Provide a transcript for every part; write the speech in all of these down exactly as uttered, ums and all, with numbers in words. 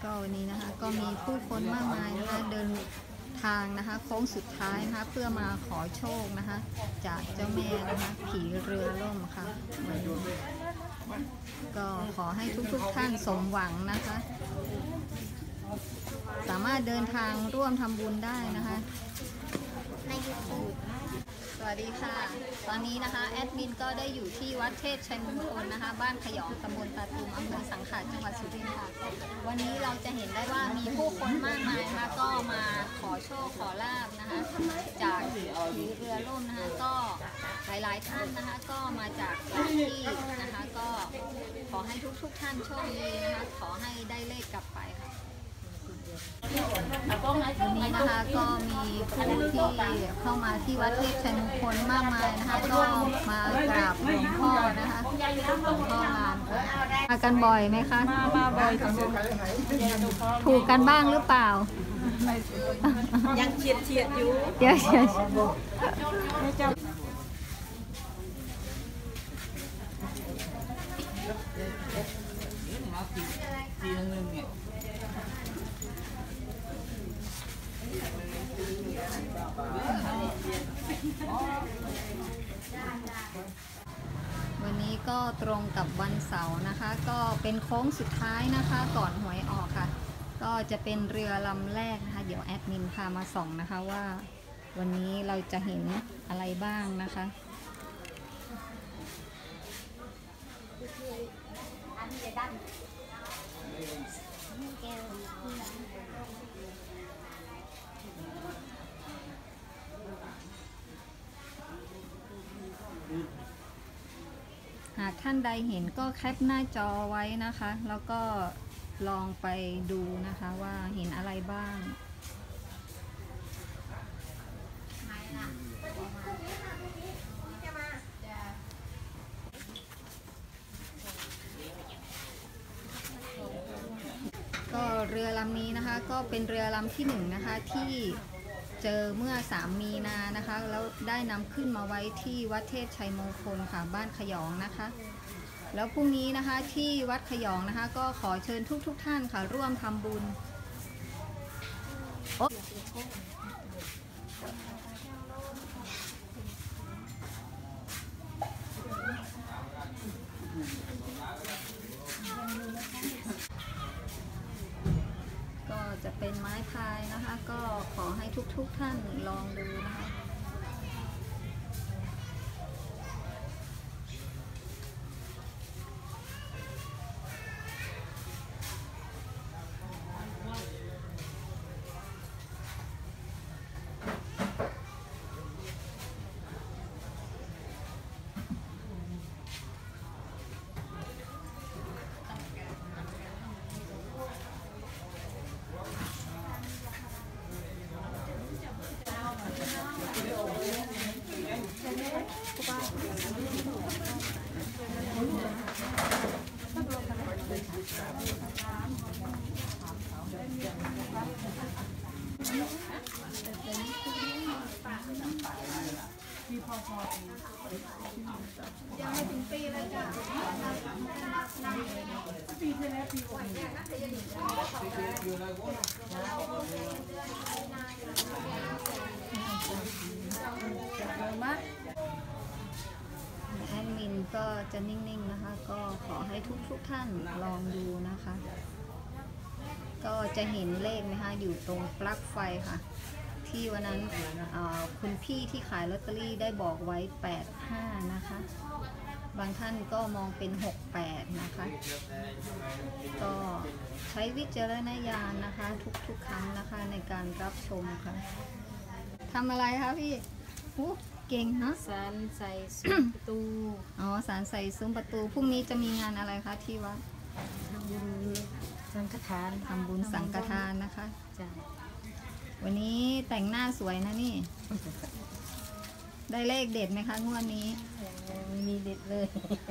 ก็วันนี้นะคะก็มีผู้คนมากมายนะคะเดินทางนะคะโค้งสุดท้ายนะคะเพื่อมาขอโชคนะคะจากเจ้าแม่นะคะผีเรือล่มค่ะวันนี้ก็ขอให้ทุกๆท่านสมหวังนะคะสามารถเดินทางร่วมทำบุญได้นะคะใน ยูทูบ สวัสดีค่ะตอนนี้นะคะแอดมินก็ได้อยู่ที่วัดเทพชัยมงคลนะคะบ้านขยองตำบลตาตุมอำเภอสังขารจังหวัดสุรินทร์ค่ะวันนี้เราจะเห็นได้ว่ามีผู้คนมากมายนะคะก็มาขอโชคขอลาบนะคะจากผีเรือล่มนะคะก็หลายๆท่านนะคะก็มาจากหลายที่นะคะก็ขอให้ทุกๆท่านโชคดีนะคะขอให้ได้เลขกลับไปค่ะวันนี้นะคะก็มีผู้ที่เข้ามาที่วัดเทพชัยมงคลมากมายนะคะก็มากราบหลวงพ่อนะคะหลวงพ่องานมากันบ่อยไหมคะมามาบ่อยถูกกันบ้างหรือเปล่ายังเฉียดเฉียดอยู่เดี๋ยวเฉียดวันนี้ก็ตรงกับวันเสาร์นะคะก็เป็นโค้งสุดท้ายนะคะก่อนหวยออกค่ะก็จะเป็นเรือลำแรกนะคะเดี๋ยวแอดมินพามาส่องนะคะว่าวันนี้เราจะเห็นอะไรบ้างนะคะหากท่านใดเห็นก็แคปหน้าจอไว้นะคะแล้วก็ลองไปดูนะคะว่าเห็นอะไรบ้างก็เรือลำนี้นะคะก็เป็นเรือลำที่หนึ่งนะคะที่เจอเมื่อสามมีนานะคะแล้วได้นำขึ้นมาไว้ที่วัดเทพชัยมงคลค่ะบ้านขยองนะคะแล้วพรุ่งนี้นะคะที่วัดขยองนะคะก็ขอเชิญทุกๆ ท่านค่ะร่วมทำบุญก็จะเป็นไม้พายนะคะก็ขอให้ทุกๆท่านลองดูนะคะยังไม่ถึงปีเลยจ้ะปีที่แล้วปีก่อนเนี่ยน่าจะยังอยู่แอดมินก็จะนิ่งๆนะคะก็ขอให้ทุกๆท่านลองดูนะคะก็จะเห็นเลขนะคะอยู่ตรงปลั๊กไฟค่ะที่วันนั้นคุณพี่ที่ขายลอตเตอรี่ได้บอกไว้แปดห้านะคะบางท่านก็มองเป็นหกแปดนะคะก็ใช้วิจารณญาณนะคะทุกๆครั้งนะคะในการรับชมค่ะทำอะไรคะพี่อู้เก่งเนาะสารใส่ซุ้มประตูอ๋อสารใส่ซุ้มประตูพรุ่งนี้จะมีงานอะไรคะที่วัดทำบุญสังฆทานทำบุญสังฆทานนะคะจ้ะวันนี้แต่งหน้าสวยนะนี่ได้เลขเด็ดไหมคะงวดนี้มีเด็ดเลย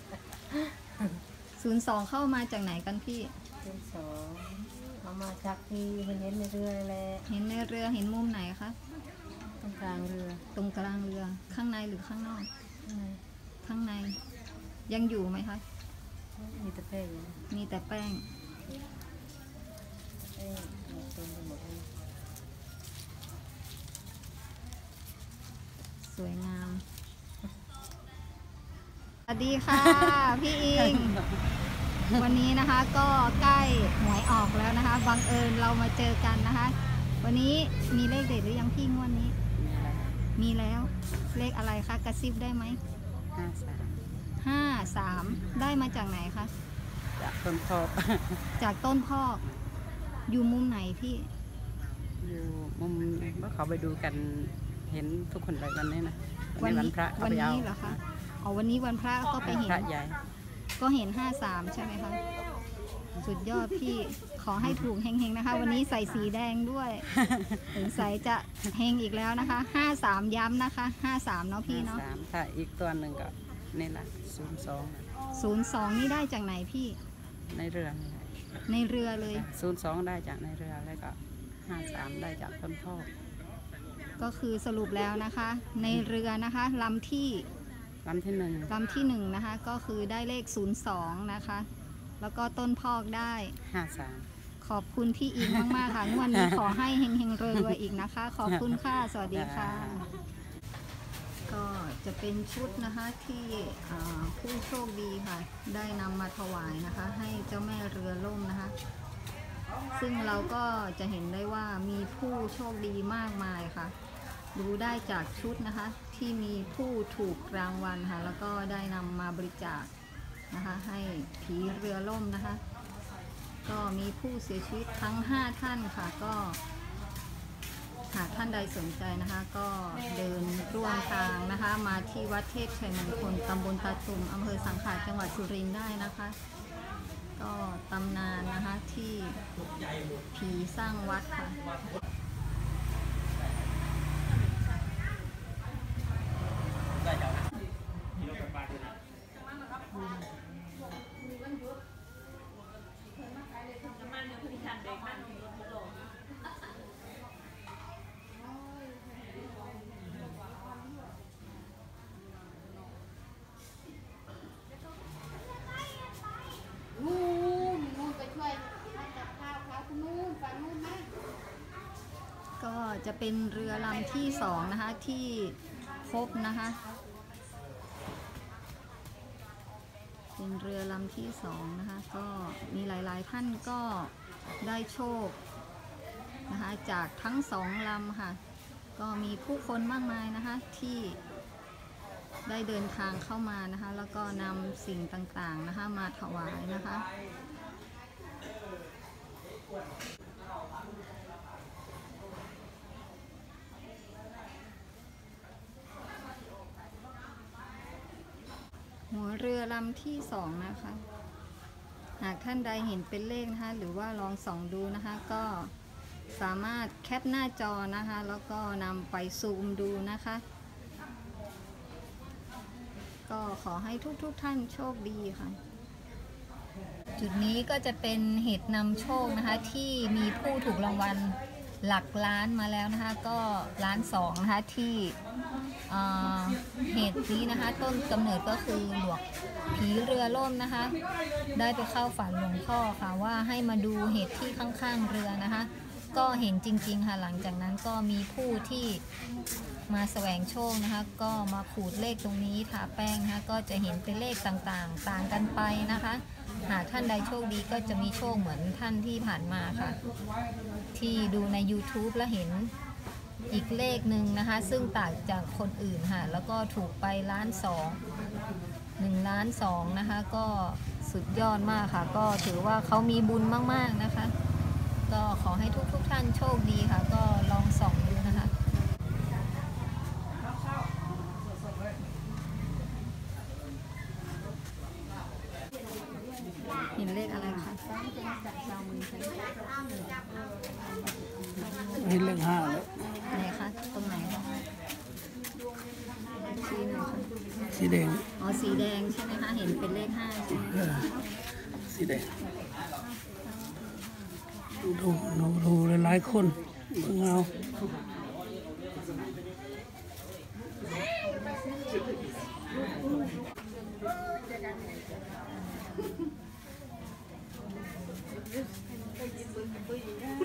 ศูนย์สองเข้ามาจากไหนกันพี่ศูนย์สองเอามาจากที่เห็นในเรือแหละเห็นในเรือเห็นมุมไหนคะตรงกลางเรือตรงกลางเรือข้างในหรือข้างนอกข้างในยังอยู่ไหมคะมีแต่แป้งมีแต่แป้งสวยงาม สวัสดีค่ะ พี่อิง วันนี้นะคะก็ใกล้หวยออกแล้วนะคะบังเอิญเรามาเจอกันนะคะ วันนี้มีเลขเด็ดหรือยังพี่งวดนี้ มีแล้วเลขอะไรคะกระซิบได้ไหมห้าสามห้าสามได้มาจากไหนคะจากต้นโพธิ์จากต้นพอก อยู่มุมไหนพี่อยู่มุมว่าเขาไปดูกันเห็นทุกคนเลยวันนี้นะวันวันนี้พระวันเอานี้เหรอคะอ๋อวันนี้วันพระก็ไปเห็นพระใหญ่ก็เห็นห้าสามใช่ไหมคะสุดยอดพี่ขอให้ถูกเฮงๆนะคะ วันนี้ใส่สีแดงด้วยถึงใส่จะเฮงอีกแล้วนะคะห้าสามย้ำนะคะห้าสามเนาะพี่เนาะสามถ้าอีกตัวหนึ่งก็นี่ละศูนย์สองศูนย์สองนี่ได้จากไหนพี่ในเรือนี่แหละในเรือเลยศูนย์สองได้จากในเรือแล้วก็ห้าสามได้จากต้นโพธิ์ก็คือสรุปแล้วนะคะ ในเรือนะคะลำที่ลำที่หนึ่งลำที่หนึ่งนะคะก็คือได้เลขศูนย์สองนะคะ แล้วก็ต้นพอกได้ห้าสามขอบคุณพี่อิงมากๆค่ะงวดนี้ขอให้เฮงๆรวยๆอีกนะคะ ขอบคุณค่ะ สวัสดีค่ะ ก็จะเป็นชุดนะคะที่อ่าผู้โชคดีค่ะ ได้นำมาถวายนะคะ ให้เจ้าแม่เรือล่มนะคะ ซึ่งเราก็จะเห็นได้ว่ามีผู้โชคดีมากมายค่ะ ดูได้จากชุดนะคะ ที่มีผู้ถูกรางวัลค่ะ แล้วก็ได้นำมาบริจาคนะคะ ให้ผีเรือล่มนะคะ ก็มีผู้เสียชีวิตทั้งห้าท่านค่ะ ก็หากท่านใดสนใจนะคะ ก็เดินร่วมทางนะคะ มาที่วัดเทพชัยมงคลตำบลตาตุ่มอำเภอสังขารจังหวัดสุรินทร์ได้นะคะ ก็ตำนานนะคะที่ผีสร้างวัดค่ะ ก็จะเป็นเรือลำที่สองนะคะที่พบนะคะ เป็นเรือลำที่สองนะคะ ก็มีหลายๆท่านก็ได้โชคนะคะจากทั้งสองลำค่ะ ก็มีผู้คนมากมายนะคะที่ได้เดินทางเข้ามานะคะ แล้วก็นำสิ่งต่างๆนะคะมาถวายนะคะ หัวเรือลำที่สองนะคะ หากท่านใดเห็นเป็นเลขนะคะหรือว่าลองส่องดูนะคะ ก็สามารถแคปหน้าจอนะคะ แล้วก็นำไปซูมดูนะคะ ก็ขอให้ทุกๆท่านโชคดีค่ะ จุดนี้ก็จะเป็นเหตุนำโชคนะคะ ที่มีผู้ถูกรางวัลหลักล้านมาแล้วนะคะ ก็ล้านสองนะคะที่เหตุนี้นะคะ ต้นกำเนิดก็คือหลวงผีเรือล่มนะคะ ได้ไปเข้าฝันหลวงพ่อค่ะว่าให้มาดูเหตุที่ข้างๆเรือนะคะ ก็เห็นจริงๆค่ะหลังจากนั้นก็มีผู้ที่มาแสวงโชคนะคะ ก็มาขูดเลขตรงนี้ทาแป้งนะคะก็จะเห็นเป็นเลขต่างๆต่างกันไปนะคะ หากท่านใดโชคดีก็จะมีโชคเหมือนท่านที่ผ่านมาค่ะ ที่ดูใน ยูทูบ แล้วเห็นอีกเลขหนึ่งนะคะ ซึ่งต่างจากคนอื่นค่ะ แล้วก็ถูกไปล้านสองหนึ่งล้านสองนะคะ ก็สุดยอดมากค่ะ ก็ถือว่าเขามีบุญมากๆนะคะ ก็ขอให้ทุกๆท่านโชคดีค่ะ ก็ลองส่องดูนะคะ เห็นเลขอะไรคะเห็นเลขห้าแล้วไหนคะ ตรงไหนคะชี้หน่อยค่ะสีแดงอ๋อ สีแดงใช่ไหมคะ เห็นเป็นเลขห้าใช่ไหมเออสีแดงดูดูดูดูหลายๆคนเบิ่งเอา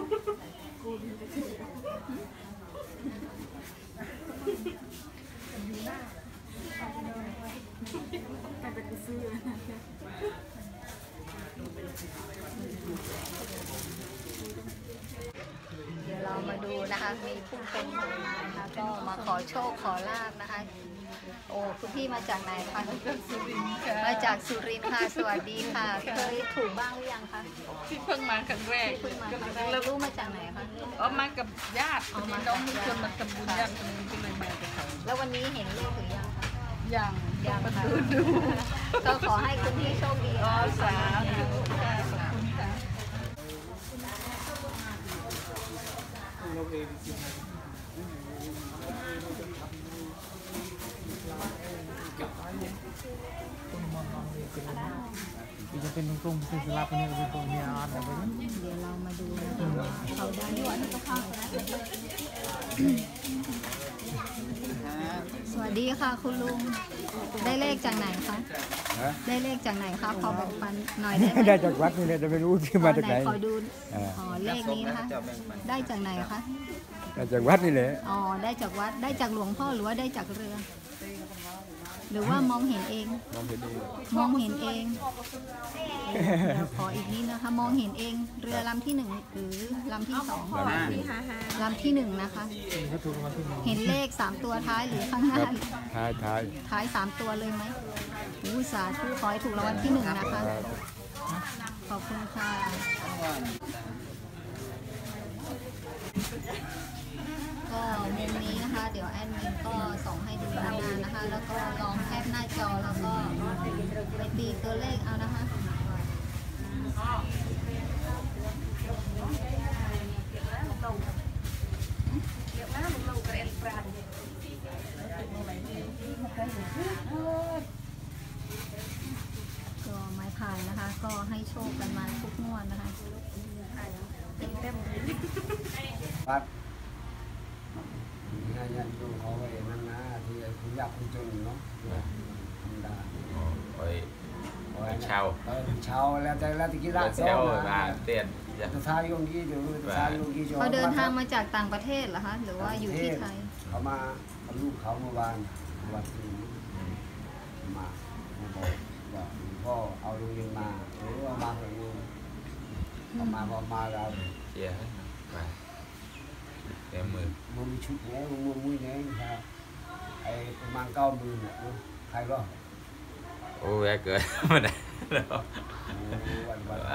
เารมีผู้เป็นหนึ่งนะคะก็มาขอโชคขอลาบนะคะโอ้คุณพี่มาจากไหนคะมาจากสุรินทร์ค่ะสวัสดีค่ะเคยถูกบ้างหรือยังคะที่เพิ่งมาครั้งแรกเพิ่งมาครั้งแรกแล้วรู้มาจากไหนคะอ๋อมากับญาติพี่น้องมีคนมาทำบุญญาติคนนึงก็เลยมากับเขาแล้ววันนี้เห็นเลขหรือยังคะยังยังมาค่ะดูดูก็ขอให้คุณพี่โชคดีอ๋อค่ะสาธุค่ะขอบคุณค่ะจะเป็นตรงๆเป็นสลับเป็นอะไรตรงนี้อ่านอะไรเดี๋ยวเรามาดูนะคะว่าเขาได้เลขสวัสดีค่ะคุณลุงได้เลขจากไหนคะได้เลขจากไหนคะพอแบ่งปันหน่อยได้ไหมได้จากวัดนี่เลยจะไม่รู้ที่มาจากไหนขอดูอ๋อเลขนี้นะคะได้จากไหนคะได้จากวัดนี่แหละอ๋อได้จากวัดได้จากหลวงพ่อหรือว่าได้จากเรือ หรือว่ามองเห็นเองมองเห็นเองมองเห็นเองเดี๋ยวขออีกนิดนะคะ มองเห็นเองเรือลำที่หนึ่งหรือลำที่สองลำที่หนึ่งนะคะก็ถูกรางวัลที่หนึ่งเห็นเลขสามตัวท้ายหรือข้างหน้าท้ายท้ายท้ายสามตัวเลยไหมอู้สาธุขอให้ถูกรางวัลที่หนึ่งนะคะ ขอบคุณค่ะ ก็มุมนี้นะคะ เดี๋ยวแอดมินก็ส่งให้ดูนานๆนะคะ แล้วก็ลองแคปหน้าจอแล้วก็ไปตีตัวเลขเอานะคะ ก็ไม้พายนะคะ ก็ให้โชคกันมาทุกงวดนะคะวัดงานยันดูเขาไว้นั่นนะที่คุณยากคุณจนเนาะธรรมดาโอ้ยเช่าเออเช่าแล้วแต่ละตะกี้ละเช่ามาเตียนจะจะทายยงยี่เดี๋ยวจะทายยงยี่เขาเดินทางมาจากต่างประเทศเหรอคะ หรือว่าอยู่ที่ไทยเขามาเขาลูกเขาเมื่อวานวันที่มามาบอกว่าพ่อเอาโรงเรียนมาหรือเอามาเหรอเอามาพอมาเราเชียร์ไปเต็มมือมันมีชุดเนี้ยมันมือมือเนี้ยครับไอ้ประมาณเก้าหมื่นเนี่ยใครก็โอ้แย่เกินมาได้แล้ววันวันไป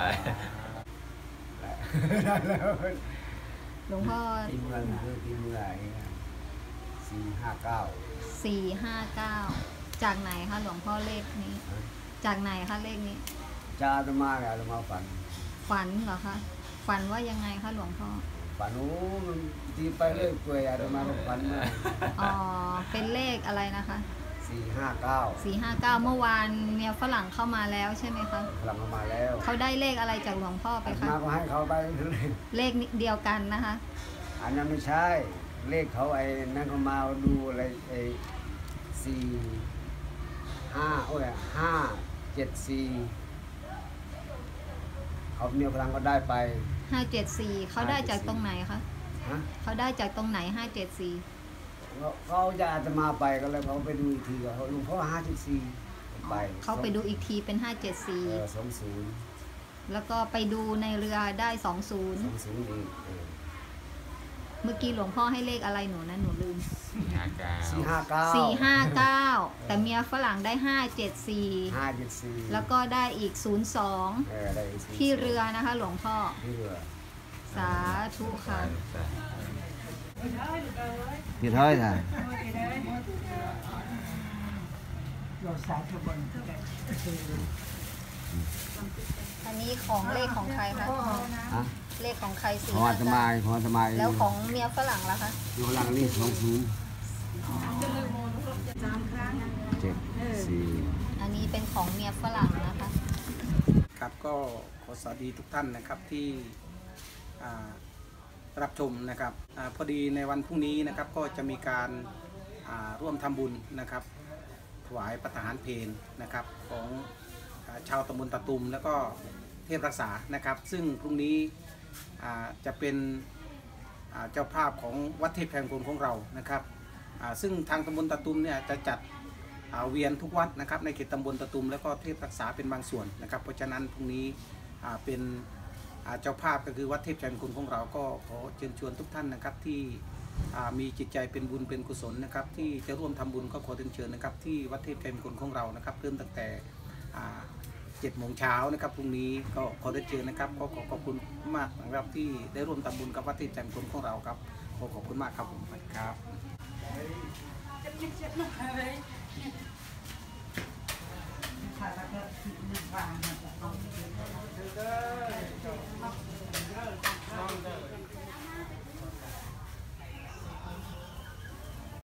ได้แล้วหลวงพ่อตีเมืองคือตีเมืองสี่ห้าเก้าสี่ห้าเก้าจากไหนคะหลวงพ่อเลขนี้ จากไหนคะเลขนี้จ้าจะมาแล้วจะมาฝันฝันเหรอคะ ฝันว่ายังไงคะหลวงพ่อฝันโอ้มันตีไปเรื่อยเปื่อยอาจจะมาฝันมาอ๋อ เป็นเลขอะไรนะคะสี่ห้าเก้าสี่ห้าเก้าเมื่อวานเมียฝรั่งเข้ามาแล้วใช่ไหมคะพลังมาแล้วเขาได้เลขอะไรจากหลวงพ่อไปคะมาก็ให้เขาไปเลยเลขเดียวกันนะคะอันนั้นไม่ใช่เลขเขาไอ้นั่นเขามาดูอะไรไอ้สี่ห้าโอ้ยห้าเจ็ดสี่เขาเมียพลังก็ได้ไปห้าเจ็ดสี่เขาได้จากตรงไหนคะฮะเขาได้จากตรงไหนห้าเจ็ดสี่เขาจะอาจจะมาไปก็เลยเขาไปดูอีกทีก็เขาลุงพ่อห้าสิบสี่ไปเขาไปดูอีกทีเป็นห้าเจ็ดสี่เออสองศูนย์แล้วก็ไปดูในเรือได้สองศูนย์สองศูนย์เองเออเมื่อกี้หลวงพ่อให้เลขอะไรหนูนะหนูลืมหากาสี่ห้าเก้าสี่ห้าเก้าแต่เมียฝรั่งได้ห้าเจ็ดสี่ห้าเจ็ดสี่แล้วก็ได้อีกศูนย์สองเออได้สี่ที่เรือนะคะ หลวงพ่อที่เรือสาธุค่ะที่เท่าไหร่ท่านเราสาธุบันอันนี้ของเลขของใครคะฮะเลขของใครสี่ของอาตมาของอาตมาแล้วของเมียฝรั่งล่ะคะอยู่หลังนี่สองศูนย์เจ็ดสี่อันนี้เป็นของเมียฝรั่งนะคะครับก็ขอสวัสดีทุกท่านนะครับที่อ่ารับชมนะครับอาพอดีในวันพรุ่งนี้นะครับก็จะมีการอ่าร่วมทำบุญนะครับถวายปัตหารเพลนะครับของอ่าชาวตำบลตะตุมแล้วก็เทพรักษานะครับ ซึ่งพรุ่งนี้อ่าจะเป็นอ่าเจ้าภาพของวัดเทพแห่งคนของเรานะครับอ่าซึ่งทางตำบลตะตุมเนี่ยจะจัดอ่าเวียนทุกวัดนะครับในเขตตำบลตะตุมแล้วก็เทพรักษาเป็นบางส่วนนะครับเพราะฉะนั้นพรุ่งนี้อ่าเป็นอ่าเจ้าภาพก็คือวัดเทพชัยมงคลของเราก็ขอเชิญชวนทุกท่านนะครับที่อ่ามีจิตใจเป็นบุญเป็นกุศลนะครับที่จะร่วมทำบุญก็ขอเชิญเชิญนะครับที่วัดเทพชัยมงคลของเรานะครับเริ่มตั้งแต่อ่าเจ็ดโมงเช้านะครับพรุ่งนี้ก็ขอได้เจอนะครับก็ขอขอบคุณมากนะครับที่ได้ร่วมทำบุญกับวัดเทพชัยมงคลของเราครับขอขอบคุณมากครับผมครับ Hãy subscribe cho kênh Ghiền Mì Gõ để không bỏ lỡ